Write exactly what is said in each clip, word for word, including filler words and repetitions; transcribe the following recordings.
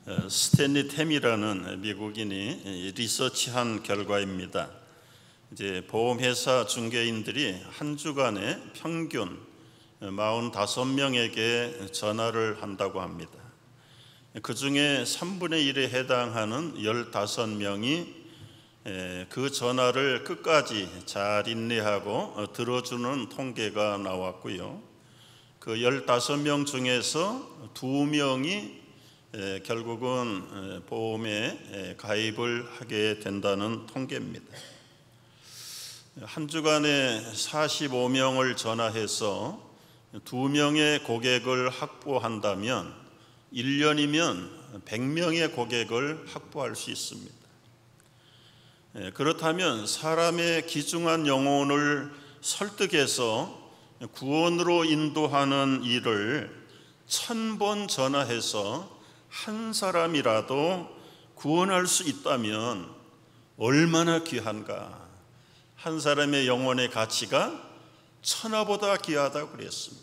스탠리 템이라는 미국인이 리서치한 결과입니다. 이제 보험회사 중개인들이 한 주간에 평균 사십오 명에게 전화를 한다고 합니다. 그 중에 삼분의 일에 해당하는 십오 명이 그 전화를 끝까지 잘 인내하고 들어주는 통계가 나왔고요. 그 십오 명 중에서 두 명이 결국은 보험에 가입을 하게 된다는 통계입니다. 한 주간에 사십오 명을 전화해서 두 명의 고객을 확보한다면 일 년이면 백 명의 고객을 확보할 수 있습니다. 그렇다면 사람의 귀중한 영혼을 설득해서 구원으로 인도하는 일을 천 번 전화해서 한 사람이라도 구원할 수 있다면 얼마나 귀한가. 한 사람의 영혼의 가치가 천하보다 귀하다고 그랬습니다.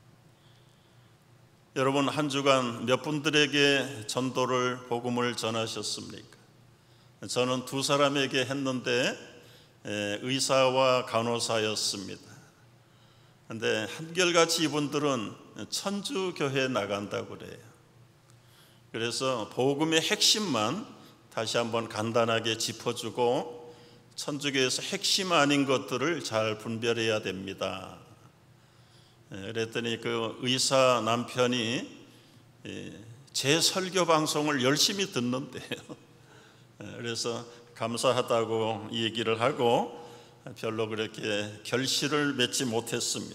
여러분, 한 주간 몇 분들에게 전도를 복음을 전하셨습니까? 저는 두 사람에게 했는데 의사와 간호사였습니다. 그런데 한결같이 이분들은 천주교회에 나간다고 그래요. 그래서 복음의 핵심만 다시 한번 간단하게 짚어주고 천주교에서 핵심 아닌 것들을 잘 분별해야 됩니다. 그랬더니 그 의사 남편이 제 설교 방송을 열심히 듣는데요. 그래서 감사하다고 얘기를 하고 별로 그렇게 결실을 맺지 못했습니다.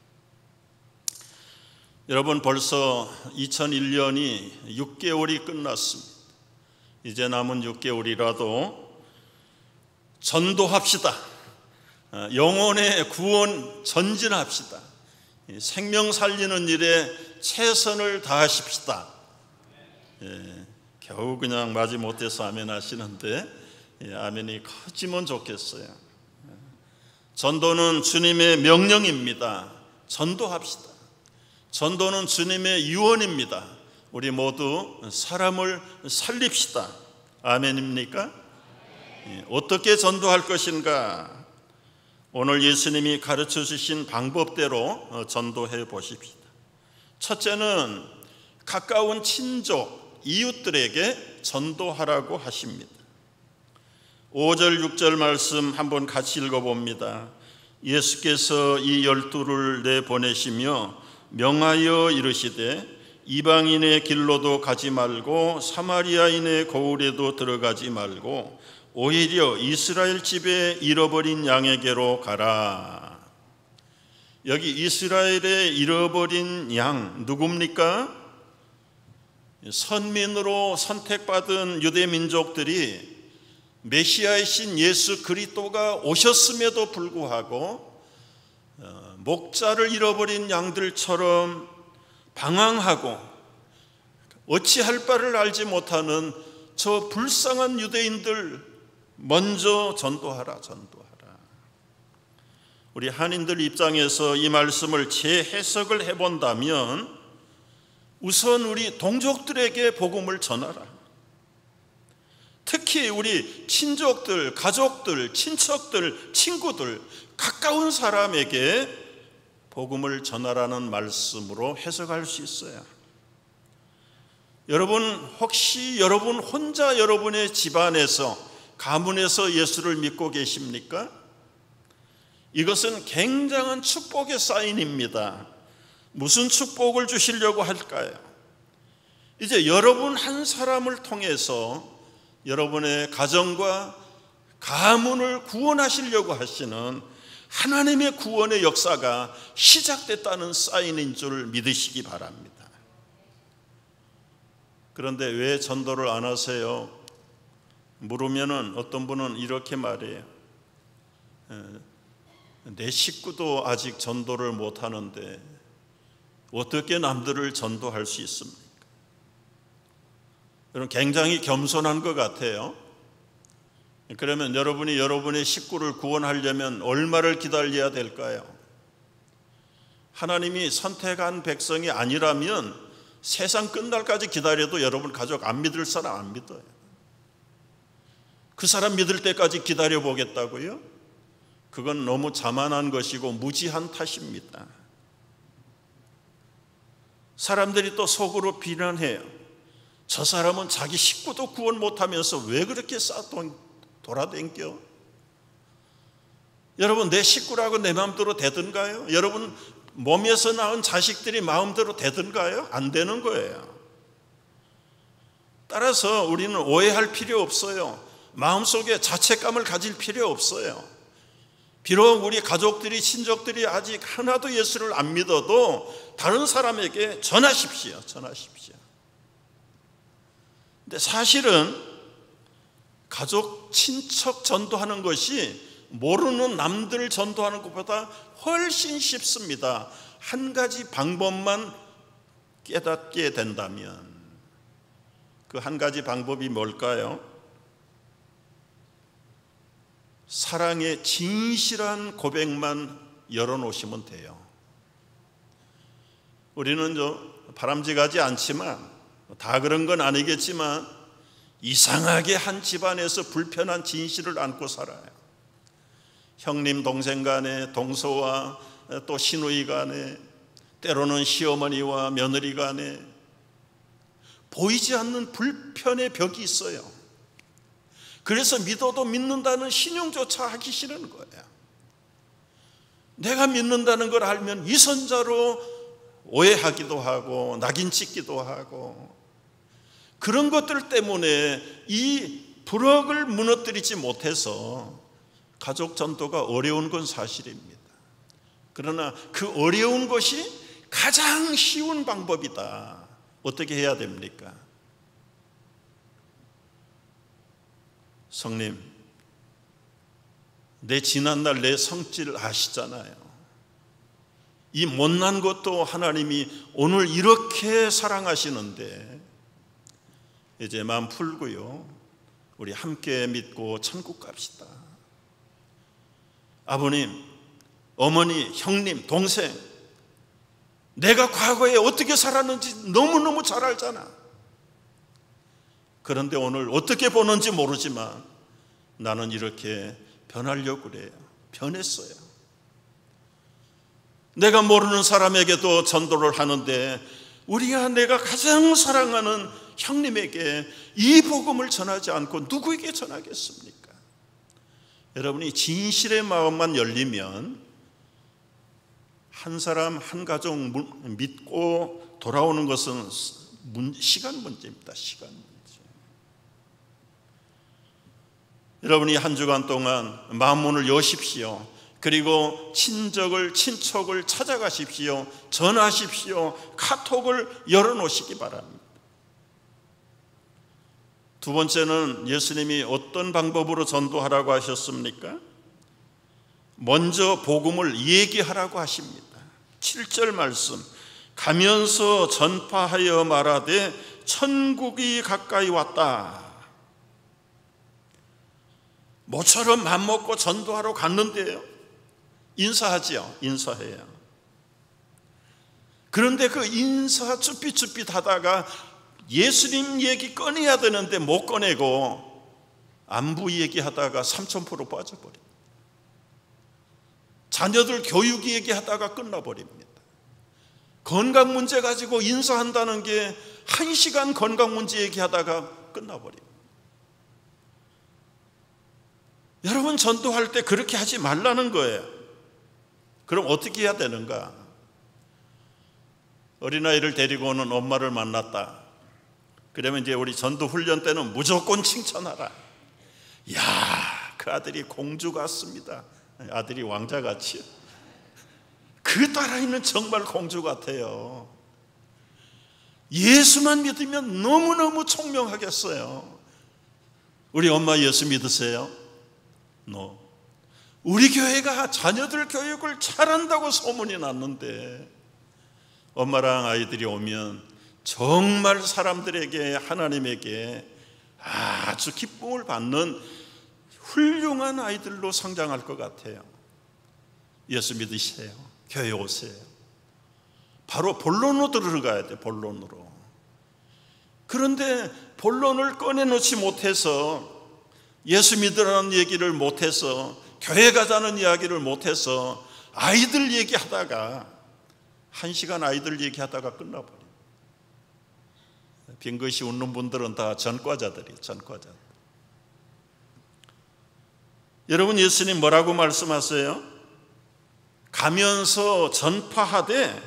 여러분, 벌써 이천일 년이 육 개월이 끝났습니다. 이제 남은 육 개월이라도 전도합시다. 영혼의 구원 전진합시다. 생명 살리는 일에 최선을 다하십시다. 예, 겨우 그냥 마지 못해서 아멘 하시는데 예, 아멘이 커지면 좋겠어요. 전도는 주님의 명령입니다. 전도합시다. 전도는 주님의 유언입니다. 우리 모두 사람을 살립시다. 아멘입니까? 예, 어떻게 전도할 것인가? 오늘 예수님이 가르쳐 주신 방법대로 전도해 보십시다. 첫째는 가까운 친족, 이웃들에게 전도하라고 하십니다. 오 절, 육 절 말씀 한번 같이 읽어봅니다. 예수께서 이 열두를 내보내시며 명하여 이르시되 이방인의 길로도 가지 말고 사마리아인의 고을에도 들어가지 말고 오히려 이스라엘 집에 잃어버린 양에게로 가라. 여기 이스라엘의 잃어버린 양 누굽니까? 선민으로 선택받은 유대 민족들이 메시아이신 예수 그리스도가 오셨음에도 불구하고 목자를 잃어버린 양들처럼 방황하고 어찌할 바를 알지 못하는 저 불쌍한 유대인들 먼저 전도하라, 전도하라. 우리 한인들 입장에서 이 말씀을 재해석을 해본다면 우선 우리 동족들에게 복음을 전하라. 특히 우리 친족들, 가족들, 친척들, 친구들, 가까운 사람에게 복음을 전하라는 말씀으로 해석할 수 있어요. 여러분, 혹시 여러분 혼자 여러분의 집안에서, 가문에서 예수를 믿고 계십니까? 이것은 굉장한 축복의 사인입니다. 무슨 축복을 주시려고 할까요? 이제 여러분 한 사람을 통해서 여러분의 가정과 가문을 구원하시려고 하시는 하나님의 구원의 역사가 시작됐다는 사인인 줄 믿으시기 바랍니다. 그런데 왜 전도를 안 하세요? 물으면은 어떤 분은 이렇게 말해요. 내 식구도 아직 전도를 못 하는데 어떻게 남들을 전도할 수 있습니까? 여러분, 굉장히 겸손한 것 같아요. 그러면 여러분이 여러분의 식구를 구원하려면 얼마를 기다려야 될까요? 하나님이 선택한 백성이 아니라면 세상 끝날까지 기다려도 여러분 가족 안 믿을 사람 안 믿어요. 그 사람 믿을 때까지 기다려보겠다고요? 그건 너무 자만한 것이고 무지한 탓입니다. 사람들이 또 속으로 비난해요. 저 사람은 자기 식구도 구원 못하면서 왜 그렇게 싸돌 돌아댕겨? 여러분, 내 식구라고 내 마음대로 되든가요? 여러분 몸에서 낳은 자식들이 마음대로 되든가요? 안 되는 거예요. 따라서 우리는 오해할 필요 없어요. 마음속에 자책감을 가질 필요 없어요. 비록 우리 가족들이, 친족들이 아직 하나도 예수를 안 믿어도 다른 사람에게 전하십시오. 전하십시오. 근데 사실은 가족, 친척 전도하는 것이 모르는 남들 전도하는 것보다 훨씬 쉽습니다. 한 가지 방법만 깨닫게 된다면. 그 한 가지 방법이 뭘까요? 사랑의 진실한 고백만 열어놓으시면 돼요. 우리는 저 바람직하지 않지만, 다 그런 건 아니겠지만 이상하게 한 집안에서 불편한 진실을 안고 살아요. 형님 동생 간에, 동서와 또 시누이 간에, 때로는 시어머니와 며느리 간에 보이지 않는 불편의 벽이 있어요. 그래서 믿어도 믿는다는 신용조차 하기 싫은 거예요. 내가 믿는다는 걸 알면 이선자로 오해하기도 하고 낙인 찍기도 하고, 그런 것들 때문에 이 부럭을 무너뜨리지 못해서 가족 전도가 어려운 건 사실입니다. 그러나 그 어려운 것이 가장 쉬운 방법이다. 어떻게 해야 됩니까? 성님, 내 지난날 내 성질 아시잖아요. 이 못난 것도 하나님이 오늘 이렇게 사랑하시는데 이제 마음 풀고요, 우리 함께 믿고 천국 갑시다. 아버님, 어머니, 형님, 동생, 내가 과거에 어떻게 살았는지 너무너무 잘 알잖아. 그런데 오늘 어떻게 보는지 모르지만 나는 이렇게 변하려고 그래요. 변했어요. 내가 모르는 사람에게도 전도를 하는데 우리가 내가 가장 사랑하는 형님에게 이 복음을 전하지 않고 누구에게 전하겠습니까? 여러분이 진실의 마음만 열리면 한 사람 한 가족 믿고 돌아오는 것은 시간 문제입니다. 시간 문제. 여러분이 한 주간 동안 마음문을 여십시오. 그리고 친적을, 친척을 찾아가십시오. 전하십시오. 카톡을 열어놓으시기 바랍니다. 두 번째는 예수님이 어떤 방법으로 전도하라고 하셨습니까? 먼저 복음을 얘기하라고 하십니다. 칠 절 말씀, 가면서 전파하여 말하되 천국이 가까이 왔다. 모처럼 맘먹고 전도하러 갔는데요, 인사하지요. 인사해요. 그런데 그 인사 쭈삣쭈삣 하다가 예수님 얘기 꺼내야 되는데 못 꺼내고 안부 얘기하다가 삼천 프로 빠져버립니다. 자녀들 교육 얘기하다가 끝나버립니다. 건강 문제 가지고 인사한다는 게 한 시간 건강 문제 얘기하다가 끝나버립니다. 여러분, 전도할 때 그렇게 하지 말라는 거예요. 그럼 어떻게 해야 되는가? 어린아이를 데리고 오는 엄마를 만났다. 그러면 이제 우리 전도 훈련 때는 무조건 칭찬하라. 야, 그 아들이 공주 같습니다. 아들이 왕자 같이요. 그 딸아이는 정말 공주 같아요. 예수만 믿으면 너무너무 총명하겠어요. 우리 엄마 예수 믿으세요? No. 우리 교회가 자녀들 교육을 잘한다고 소문이 났는데 엄마랑 아이들이 오면 정말 사람들에게, 하나님에게 아주 기쁨을 받는 훌륭한 아이들로 성장할 것 같아요. 예수 믿으세요. 교회 오세요. 바로 본론으로 들어가야 돼. 본론으로. 그런데 본론을 꺼내놓지 못해서, 예수 믿으라는 얘기를 못해서, 교회 가자는 이야기를 못해서 아이들 얘기하다가 한 시간 아이들 얘기하다가 끝나버려요. 빙긋이 웃는 분들은 다 전과자들이에요. 전과자들. 여러분, 예수님 뭐라고 말씀하세요? 가면서 전파하되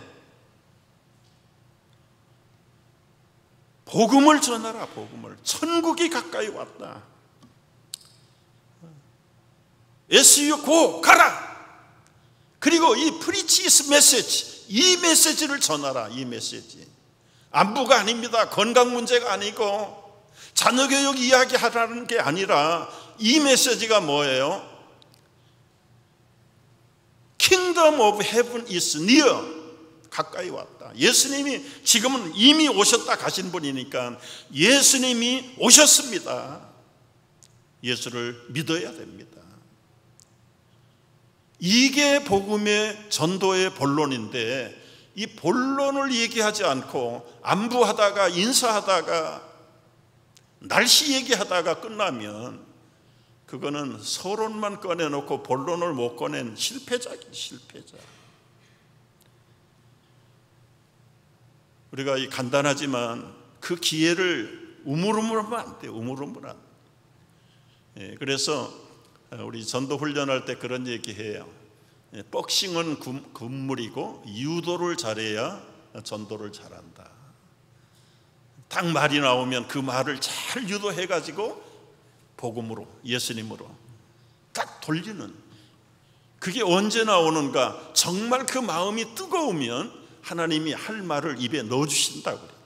복음을 전하라. 복음을. 천국이 가까이 왔다. 에스유 고 가라. 그리고 이 프리치스 메시지, 이 메시지를 전하라. 이 메시지. 안부가 아닙니다. 건강 문제가 아니고 자녀 교육 이야기하라는 게 아니라 이 메시지가 뭐예요? Kingdom of Heaven is near. 가까이 왔다. 예수님이 지금은 이미 오셨다 가신 분이니까 예수님이 오셨습니다. 예수를 믿어야 됩니다. 이게 복음의 전도의 본론인데, 이 본론을 얘기하지 않고 안부하다가 인사하다가 날씨 얘기하다가 끝나면 그거는 서론만 꺼내놓고 본론을 못 꺼낸 실패자긴 실패자. 우리가 이 간단하지만 그 기회를 우물우물하면 안 돼요. 우물우물 안 돼요. 예, 그래서 우리 전도 훈련할 때 그런 얘기해요. 예, 복싱은 금, 금물이고 유도를 잘해야 전도를 잘한다. 딱 말이 나오면 그 말을 잘 유도해가지고 복음으로, 예수님으로 딱 돌리는, 그게 언제 나오는가? 정말 그 마음이 뜨거우면 하나님이 할 말을 입에 넣어주신다고 그래요.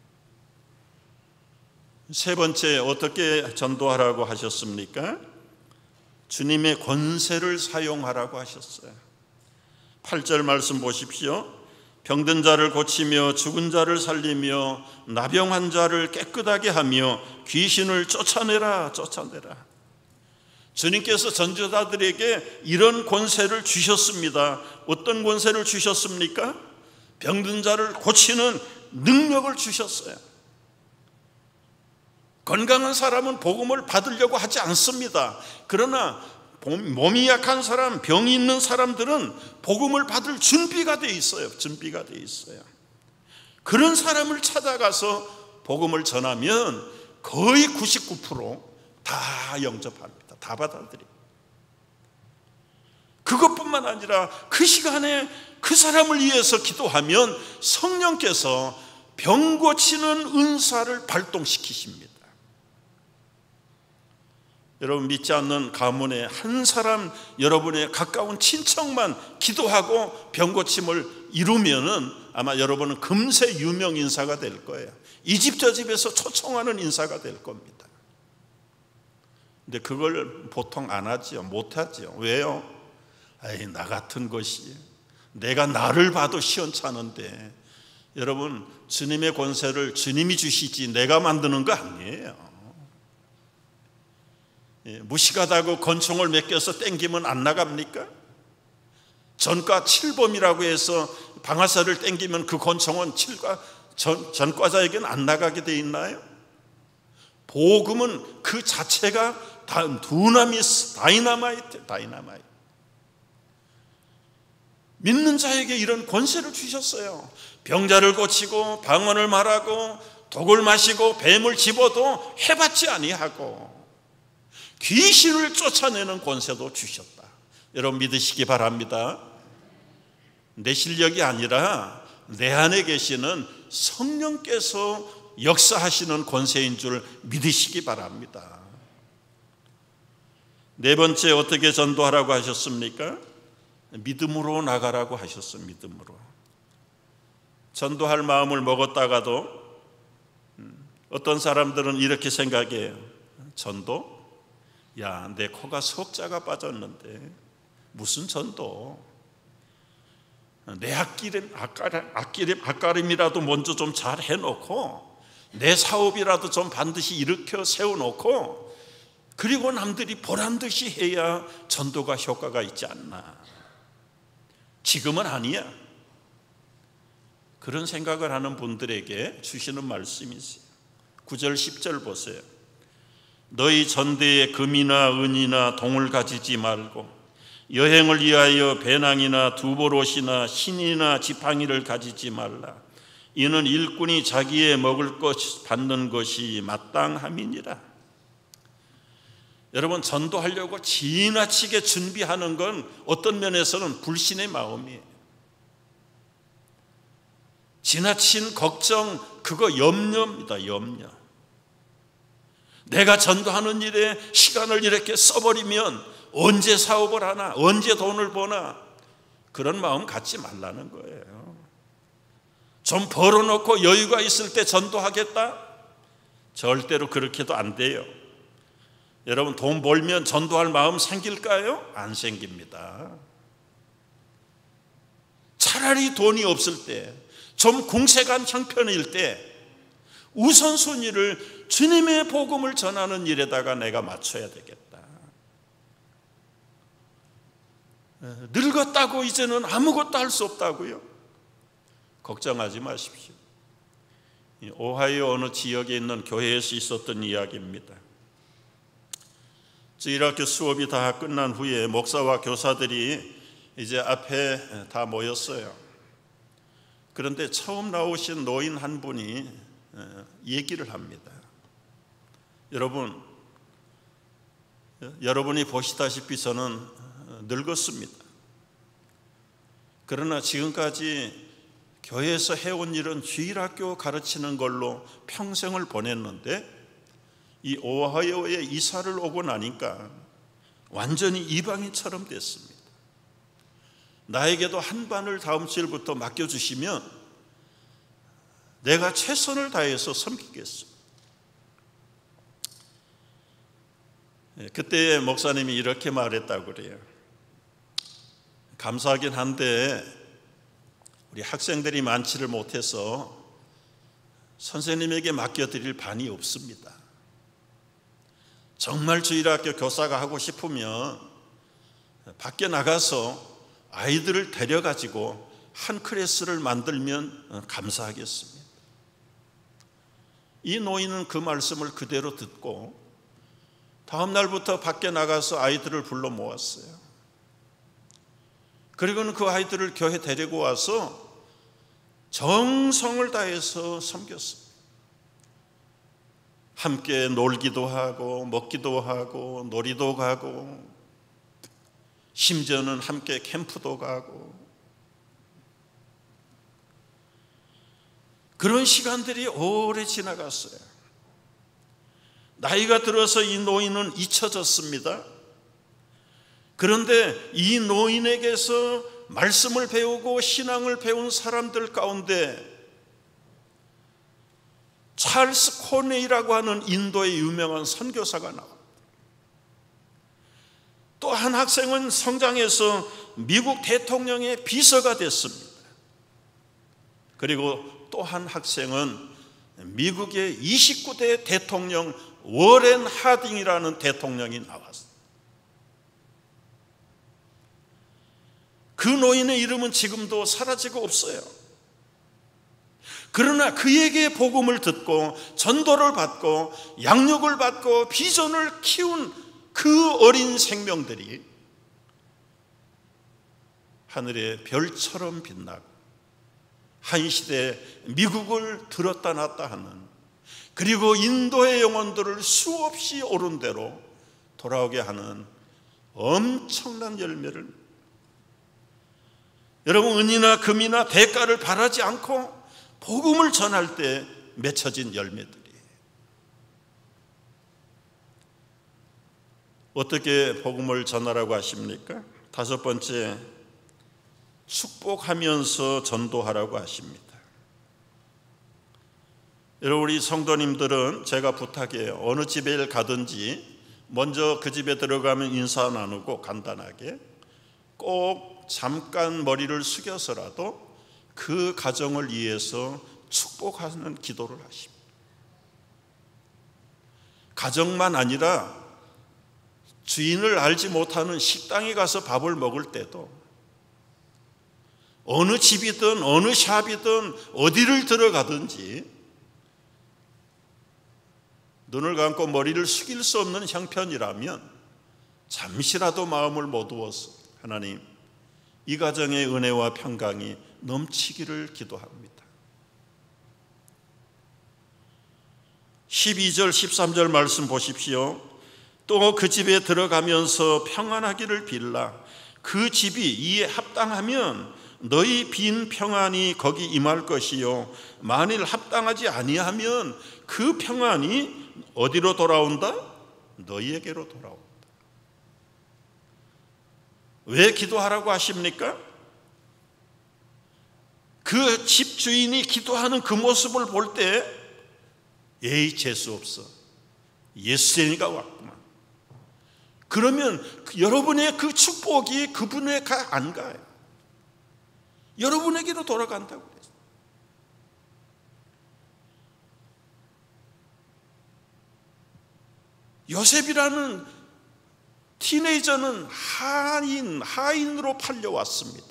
세 번째, 어떻게 전도하라고 하셨습니까? 주님의 권세를 사용하라고 하셨어요. 팔 절 말씀 보십시오. 병든 자를 고치며 죽은 자를 살리며 나병한 자를 깨끗하게 하며 귀신을 쫓아내라. 쫓아내라. 주님께서 전도자들에게 이런 권세를 주셨습니다. 어떤 권세를 주셨습니까? 병든 자를 고치는 능력을 주셨어요. 건강한 사람은 복음을 받으려고 하지 않습니다. 그러나 몸이 약한 사람, 병이 있는 사람들은 복음을 받을 준비가 돼 있어요. 준비가 돼 있어요. 그런 사람을 찾아가서 복음을 전하면 거의 구십구 퍼센트 다 영접합니다. 다 받아들여요. 그것뿐만 아니라 그 시간에 그 사람을 위해서 기도하면 성령께서 병 고치는 은사를 발동시키십니다. 여러분, 믿지 않는 가문에 한 사람, 여러분의 가까운 친척만 기도하고 병 고침을 이루면은 아마 여러분은 금세 유명 인사가 될 거예요. 이 집 저 집에서 초청하는 인사가 될 겁니다. 근데 그걸 보통 안 하지요. 못 하지요. 왜요? 아이, 나 같은 것이, 내가 나를 봐도 시원찮은데. 여러분, 주님의 권세를 주님이 주시지 내가 만드는 거 아니에요. 예, 무식하다고 권총을 맡겨서 땡기면 안 나갑니까? 전과 칠범이라고 해서 방아쇠를 땡기면 그 권총은 칠과 전, 전과자에게는 안 나가게 돼 있나요? 복음은 그 자체가 다 두나미스, 다이나마이트, 다이나마이트. 믿는 자에게 이런 권세를 주셨어요. 병자를 고치고 방언을 말하고 독을 마시고 뱀을 집어도 해봤지 아니하고 귀신을 쫓아내는 권세도 주셨다. 여러분, 믿으시기 바랍니다. 내 실력이 아니라 내 안에 계시는 성령께서 역사하시는 권세인 줄 믿으시기 바랍니다. 네 번째, 어떻게 전도하라고 하셨습니까? 믿음으로 나가라고 하셨어요. 믿음으로. 전도할 마음을 먹었다가도 어떤 사람들은 이렇게 생각해요. 전도? 야, 내 코가 석자가 빠졌는데 무슨 전도? 내 앞기름, 앞가림, 앞기름, 앞가림이라도 먼저 좀 잘 해놓고 내 사업이라도 좀 반드시 일으켜 세워놓고 그리고 남들이 보란듯이 해야 전도가 효과가 있지 않나. 지금은 아니야. 그런 생각을 하는 분들에게 주시는 말씀이세요. 구 절 십 절 보세요. 너희 전대에 금이나 은이나 동을 가지지 말고 여행을 위하여 배낭이나 두보롯이나 신이나 지팡이를 가지지 말라. 이는 일꾼이 자기의 먹을 것 받는 것이 마땅함이니라. 여러분, 전도하려고 지나치게 준비하는 건 어떤 면에서는 불신의 마음이에요. 지나친 걱정, 그거 염려입니다. 염려. 내가 전도하는 일에 시간을 이렇게 써버리면 언제 사업을 하나, 언제 돈을 버나, 그런 마음 갖지 말라는 거예요. 좀 벌어놓고 여유가 있을 때 전도하겠다? 절대로 그렇게도 안 돼요. 여러분, 돈 벌면 전도할 마음 생길까요? 안 생깁니다. 차라리 돈이 없을 때, 좀 궁색한 형편일 때 우선순위를 주님의 복음을 전하는 일에다가 내가 맞춰야 되겠다. 늙었다고 이제는 아무것도 할 수 없다고요? 걱정하지 마십시오. 오하이오 어느 지역에 있는 교회에서 있었던 이야기입니다. 주일학교 수업이 다 끝난 후에 목사와 교사들이 이제 앞에 다 모였어요. 그런데 처음 나오신 노인 한 분이 얘기를 합니다. 여러분, 여러분이 보시다시피 저는 늙었습니다. 그러나 지금까지 교회에서 해온 일은 주일학교 가르치는 걸로 평생을 보냈는데 이 오하이오에 이사를 오고 나니까 완전히 이방인처럼 됐습니다. 나에게도 한 반을 다음 주일부터 맡겨주시면 내가 최선을 다해서 섬기겠습니다. 그때 목사님이 이렇게 말했다고 그래요. 감사하긴 한데 우리 학생들이 많지를 못해서 선생님에게 맡겨드릴 반이 없습니다. 정말 주일학교 교사가 하고 싶으면 밖에 나가서 아이들을 데려가지고 한 클래스를 만들면 감사하겠습니다. 이 노인은 그 말씀을 그대로 듣고 다음 날부터 밖에 나가서 아이들을 불러 모았어요. 그리고는 그 아이들을 교회 데리고 와서 정성을 다해서 섬겼습니다. 함께 놀기도 하고 먹기도 하고 놀이도 가고 심지어는 함께 캠프도 가고 그런 시간들이 오래 지나갔어요. 나이가 들어서 이 노인은 잊혀졌습니다. 그런데 이 노인에게서 말씀을 배우고 신앙을 배운 사람들 가운데 찰스 코네이라고 하는 인도의 유명한 선교사가 나옵니다. 또 한 학생은 성장해서 미국 대통령의 비서가 됐습니다. 그리고 또 한 학생은 미국의 이십구 대 대통령 워렌 하딩이라는 대통령이 나왔습니다. 그 노인의 이름은 지금도 사라지고 없어요. 그러나 그에게 복음을 듣고 전도를 받고 양육을 받고 비전을 키운 그 어린 생명들이 하늘의 별처럼 빛나고 한 시대 미국을 들었다 놨다 하는, 그리고 인도의 영혼들을 수없이 오른 대로 돌아오게 하는 엄청난 열매를, 여러분, 은이나 금이나 대가를 바라지 않고 복음을 전할 때 맺혀진 열매들이 어떻게 복음을 전하라고 하십니까? 다섯 번째, 축복하면서 전도하라고 하십니다. 여러분, 우리 성도님들은 제가 부탁해요. 어느 집에 가든지 먼저 그 집에 들어가면 인사 나누고 간단하게 꼭 잠깐 머리를 숙여서라도 그 가정을 위해서 축복하는 기도를 하십니다. 가정만 아니라 주인을 알지 못하는 식당에 가서 밥을 먹을 때도 어느 집이든 어느 샵이든 어디를 들어가든지 눈을 감고 머리를 숙일 수 없는 형편이라면 잠시라도 마음을 모두어서 하나님, 이 가정의 은혜와 평강이 넘치기를 기도합니다. 십이 절 십삼 절 말씀 보십시오. 또 그 집에 들어가면서 평안하기를 빌라. 그 집이 이에 합당하면 너희 빈 평안이 거기 임할 것이요, 만일 합당하지 아니하면 그 평안이 어디로 돌아온다? 너희에게로 돌아온다. 왜 기도하라고 하십니까? 그 집주인이 기도하는 그 모습을 볼 때 에이, 재수 없어, 예수쟁이가 왔구만. 그러면 여러분의 그 축복이 그분에게 안 가요. 여러분에게로 돌아간다고 그랬어요. 요셉이라는 티네이저는 하인, 하인으로 팔려왔습니다.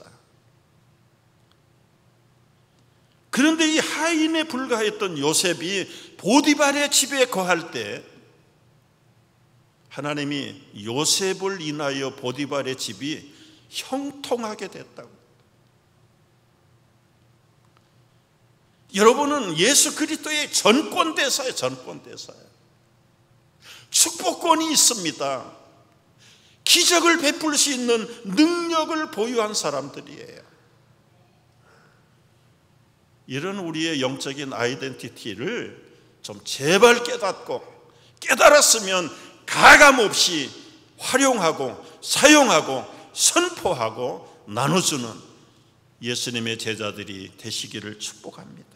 그런데 이 하인에 불과했던 요셉이 보디발의 집에 거할 때 하나님이 요셉을 인하여 보디발의 집이 형통하게 됐다고. 여러분은 예수 그리스도의 전권대사예요. 전권대사예요. 축복권이 있습니다. 기적을 베풀 수 있는 능력을 보유한 사람들이에요. 이런 우리의 영적인 아이덴티티를 좀 제발 깨닫고, 깨달았으면 가감없이 활용하고 사용하고 선포하고 나눠주는 예수님의 제자들이 되시기를 축복합니다.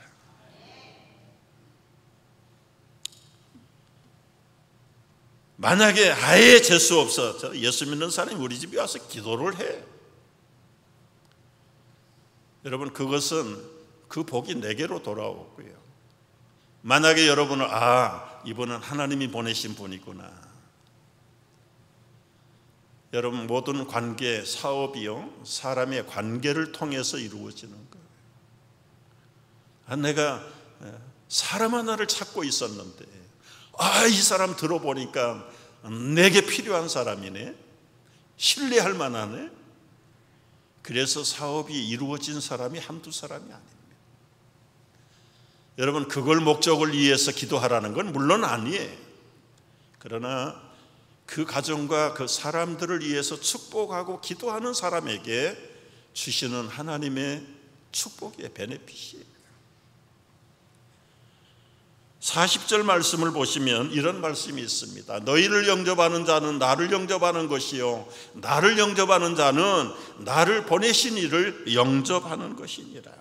만약에 아예 재수 없어, 저 예수 믿는 사람이 우리 집에 와서 기도를 해, 여러분, 그것은 그 복이 내게로 돌아오고요. 만약에 여러분은 아, 이분은 하나님이 보내신 분이구나. 여러분, 모든 관계, 사업이요, 사람의 관계를 통해서 이루어지는 거예요. 아, 내가 사람 하나를 찾고 있었는데 아, 이 사람 들어보니까 내게 필요한 사람이네, 신뢰할 만하네. 그래서 사업이 이루어진 사람이 한두 사람이 아닙니다. 여러분, 그걸 목적을 위해서 기도하라는 건 물론 아니에요. 그러나 그 가정과 그 사람들을 위해서 축복하고 기도하는 사람에게 주시는 하나님의 축복의 베네핏이에요. 사십 절 말씀을 보시면 이런 말씀이 있습니다. 너희를 영접하는 자는 나를 영접하는 것이요, 나를 영접하는 자는 나를 보내신 이를 영접하는 것이니라.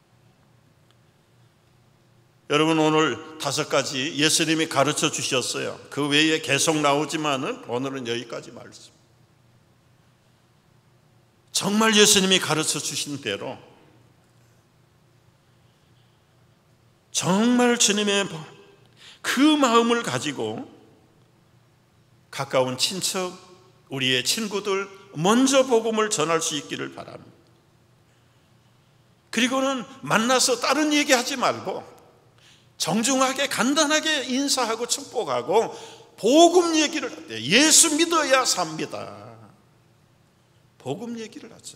여러분, 오늘 다섯 가지 예수님이 가르쳐 주셨어요. 그 외에 계속 나오지만은 오늘은 여기까지 말씀. 정말 예수님이 가르쳐 주신 대로 정말 주님의 그 마음을 가지고 가까운 친척, 우리의 친구들 먼저 복음을 전할 수 있기를 바랍니다. 그리고는 만나서 다른 얘기하지 말고 정중하게 간단하게 인사하고 축복하고 복음 얘기를 할 때 예수 믿어야 삽니다. 복음 얘기를 하죠.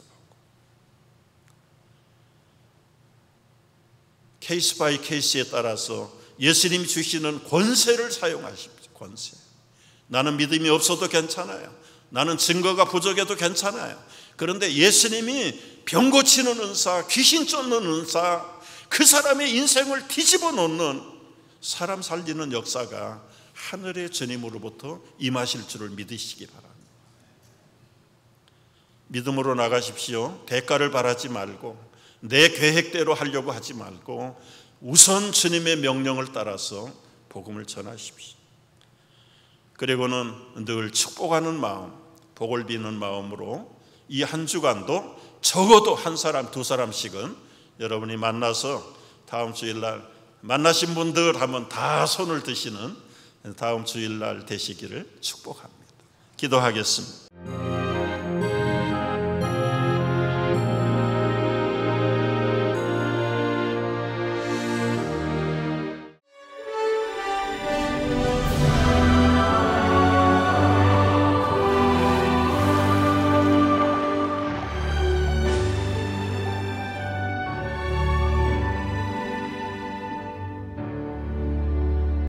케이스 바이 케이스에 따라서 예수님이 주시는 권세를 사용하십시오. 권세. 나는 믿음이 없어도 괜찮아요. 나는 증거가 부족해도 괜찮아요. 그런데 예수님이 병 고치는 은사, 귀신 쫓는 은사, 그 사람의 인생을 뒤집어 놓는 사람 살리는 역사가 하늘의 주님으로부터 임하실 줄을 믿으시기 바랍니다. 믿음으로 나가십시오. 대가를 바라지 말고 내 계획대로 하려고 하지 말고 우선 주님의 명령을 따라서 복음을 전하십시오. 그리고는 늘 축복하는 마음, 복을 비는 마음으로 이 한 주간도 적어도 한 사람, 두 사람씩은 여러분이 만나서 다음 주일날 만나신 분들 하면 다 손을 드시는 다음 주일날 되시기를 축복합니다. 기도하겠습니다.